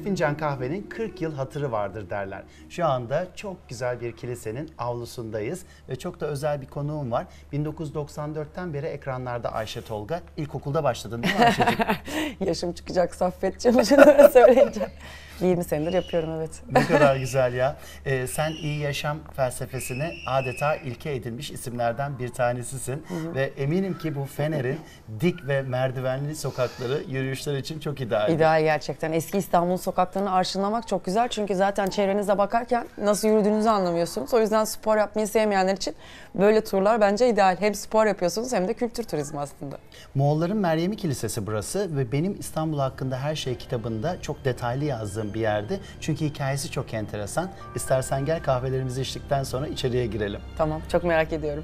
fincan kahvenin 40 yıl hatırı vardır derler. Şu anda çok güzel bir kilisenin avlusundayız ve çok da özel bir konuğum var. 1994'ten beri ekranlarda Ayşe Tolga. İlkokulda başladın değil mi Ayşe'cim? Yaşım çıkacak Saffetciğim, şunu söyleyince. 20 senedir yapıyorum, evet. Ne kadar güzel ya. Sen iyi yaşam felsefesini adeta ilke edilmiş isimlerden bir tanesisin. Ve eminim ki bu Fener'in dik ve merdivenli sokakları yürüyüşler için çok ideal. İdeal gerçekten. Eski İstanbul sokaklarını arşınlamak çok güzel. Çünkü zaten çevrenize bakarken nasıl yürüdüğünüzü anlamıyorsunuz. O yüzden spor yapmayı sevmeyenler için böyle turlar bence ideal. Hem spor yapıyorsunuz hem de kültür turizmi aslında. Moğolların Meryemi Kilisesi burası ve benim İstanbul hakkında her şey kitabında çok detaylı yazdığım bir yerdi. Çünkü hikayesi çok enteresan. İstersen gel kahvelerimizi içtikten sonra içeriye girelim. Tamam, çok merak ediyorum.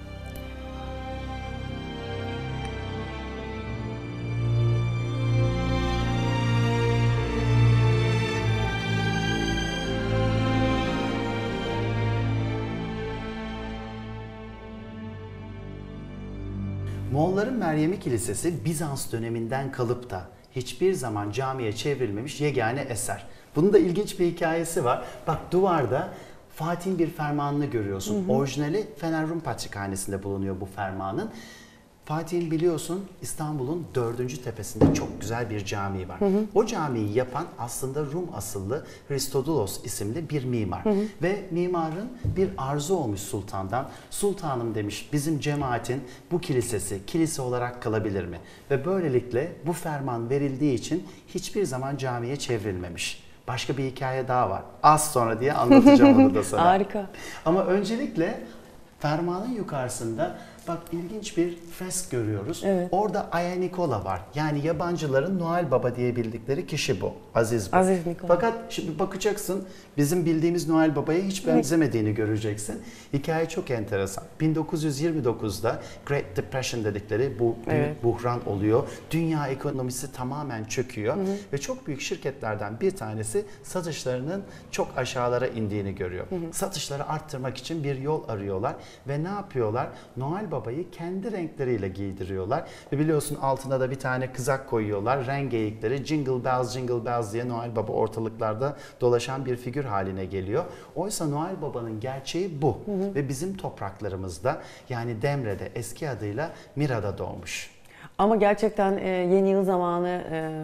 Moğolların Meryemi Kilisesi Bizans döneminden kalıp da hiçbir zaman camiye çevrilmemiş yegane eser. Bunun da ilginç bir hikayesi var. Bak duvarda Fatih'in bir fermanını görüyorsun. Orijinali Fener Rum Patrikhanesi'nde bulunuyor bu fermanın. Fatih'in biliyorsun İstanbul'un 4. tepesinde çok güzel bir camii var. O camiyi yapan aslında Rum asıllı Hristodulos isimli bir mimar. Ve mimarın bir arzu olmuş sultandan. Sultanım demiş, bizim cemaatin bu kilisesi kilise olarak kalabilir mi? Ve böylelikle bu ferman verildiği için hiçbir zaman camiye çevrilmemiş. Başka bir hikaye daha var. Az sonra diye anlatacağım onu da sana. Harika. Ama öncelikle fermanın yukarısında bak ilginç bir fresk görüyoruz. Evet. Orada Aya Nikola var. Yani yabancıların Noel Baba diye bildikleri kişi bu. Aziz bu. Aziz Nikola. Fakat şimdi bakacaksın bizim bildiğimiz Noel Baba'ya hiç benzemediğini göreceksin. Hikaye çok enteresan. 1929'da Great Depression dedikleri bu büyük buhran oluyor. Dünya ekonomisi tamamen çöküyor. Ve çok büyük şirketlerden bir tanesi satışlarının çok aşağılara indiğini görüyor. Satışları arttırmak için bir yol arıyorlar. Ve ne yapıyorlar? Noel Baba'yı kendi renkleriyle giydiriyorlar. Ve biliyorsun altına da bir tane kızak koyuyorlar. Renk geyikleri Jingle Bells Jingle Bells diye Noel Baba ortalıklarda dolaşan bir figür haline geliyor. Oysa Noel Baba'nın gerçeği bu. Ve bizim topraklarımızda yani Demre'de eski adıyla Mira'da doğmuş. Ama gerçekten yeni yıl zamanı,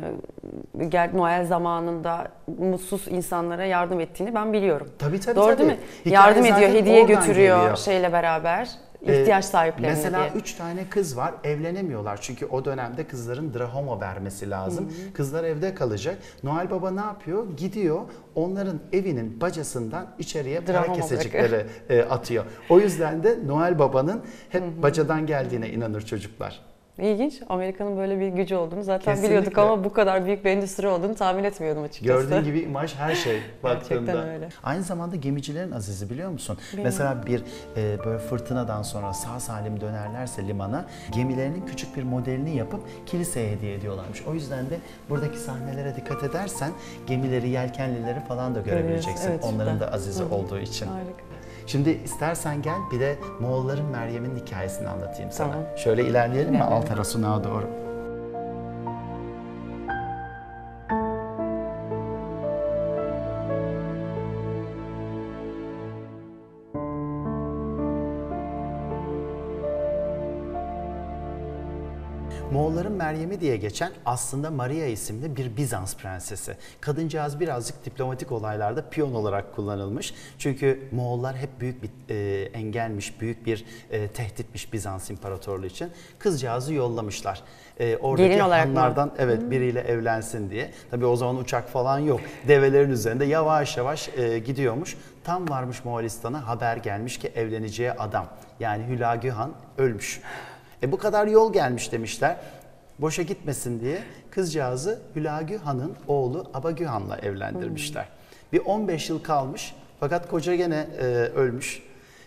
Noel zamanında mutsuz insanlara yardım ettiğini ben biliyorum. Tabii. Doğru değil mi? Hikaye Yardım ediyor, zaten hediye oradan götürüyor geliyor. şeyle beraber. İhtiyaç sahiplerine Mesela diye. 3 tane kız var, evlenemiyorlar çünkü o dönemde kızların drahoma vermesi lazım. Kızlar evde kalacak. Noel Baba ne yapıyor? Gidiyor onların evinin bacasından içeriye para Drahoma kesecikleri atıyor. O yüzden de Noel Baba'nın hep bacadan geldiğine inanır çocuklar. İlginç. Amerika'nın böyle bir gücü olduğunu zaten Kesinlikle. biliyorduk ama bu kadar büyük bir endüstri olduğunu tahmin etmiyordum açıkçası. Gördüğün gibi imaj her şey baktığında. Gerçekten öyle. Aynı zamanda gemicilerin azizi biliyor musun? Mesela bir böyle fırtınadan sonra sağ salim dönerlerse limana gemilerinin küçük bir modelini yapıp kiliseye hediye ediyorlarmış. O yüzden de buradaki sahnelere dikkat edersen gemileri, yelkenlileri falan da görebileceksin. Evet, Onların süper. da azizi olduğu için. Harika. Şimdi istersen gel bir de Moğolların Meryem'in hikayesini anlatayım sana. Tamam. Şöyle ilerleyelim mi Altara Sunak'a doğru? Moğolların Meryem'i diye geçen aslında Maria isimli bir Bizans prensesi. Kadıncağız birazcık diplomatik olaylarda piyon olarak kullanılmış. Çünkü Moğollar hep büyük bir engelmiş, büyük bir tehditmiş Bizans İmparatorluğu için. Kızcağızı yollamışlar. Oradaki Gelin olarak hanlardan biriyle evlensin diye. Tabii o zaman uçak falan yok. Develerin üzerinde yavaş yavaş gidiyormuş. Tam varmış Moğolistan'a haber gelmiş ki evleneceği adam yani Hülagü Han ölmüş. Bu kadar yol gelmiş demişler. Boşa gitmesin diye kızcağızı Hülagü Han'ın oğlu Abagü Han'la evlendirmişler. Bir 15 yıl kalmış fakat koca gene ölmüş.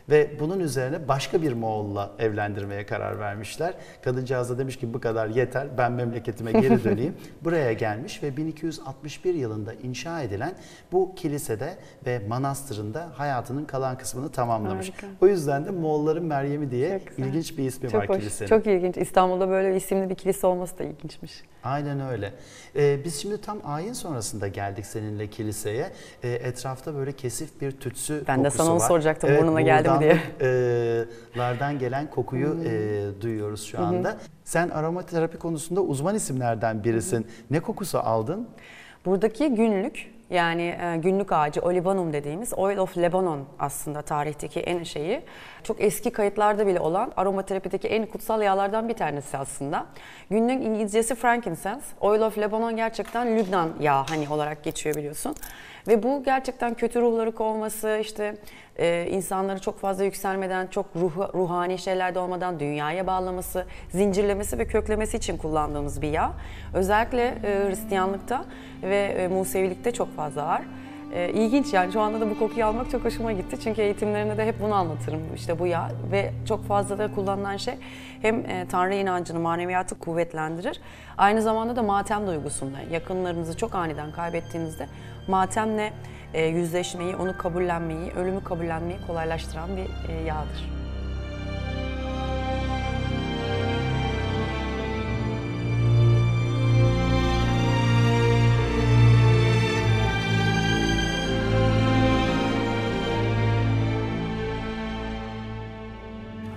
Ve bunun üzerine başka bir Moğol'la evlendirmeye karar vermişler. Kadıncağız da demiş ki bu kadar yeter, ben memleketime geri döneyim. Buraya gelmiş ve 1261 yılında inşa edilen bu kilisede ve manastırında hayatının kalan kısmını tamamlamış. Harika. O yüzden de Moğolların Meryem'i diye Çok güzel. ilginç bir ismi Çok var hoş, kilisenin. çok ilginç. İstanbul'da böyle isimli bir kilise olması da ilginçmiş. Aynen öyle. Biz şimdi tam ayin sonrasında geldik seninle kiliseye. Etrafta böyle kesif bir tütsü kokusu var. Ben de sana onu soracaktım, burnuna geldi mi diye. Lardan gelen kokuyu duyuyoruz şu anda. Sen aromaterapi konusunda uzman isimlerden birisin. Ne kokusu aldın? Buradaki günlük, yani günlük ağacı Olibanum dediğimiz Oil of Lebanon aslında tarihteki en şeyi. Çok eski kayıtlarda bile olan aromaterapideki en kutsal yağlardan bir tanesi aslında. Günlük İngilizcesi frankincense. Oil of Lebanon gerçekten Lübnan yağı hani olarak geçiyor biliyorsun. Ve bu gerçekten kötü ruhları kovması, işte insanları çok fazla yükselmeden, çok ruhani şeylerde olmadan dünyaya bağlaması, zincirlemesi ve köklemesi için kullandığımız bir yağ. Özellikle Hristiyanlıkta ve Musevilikte çok fazla var. İlginç yani, şu anda da bu kokuyu almak çok hoşuma gitti. Çünkü eğitimlerinde de hep bunu anlatırım, işte bu yağ. Ve çok fazla da kullanılan şey hem Tanrı inancını, maneviyatı kuvvetlendirir. Aynı zamanda da matem duygusunda, yakınlarınızı çok aniden kaybettiğinizde matemle yüzleşmeyi, onu kabullenmeyi, ölümü kabullenmeyi kolaylaştıran bir yağdır.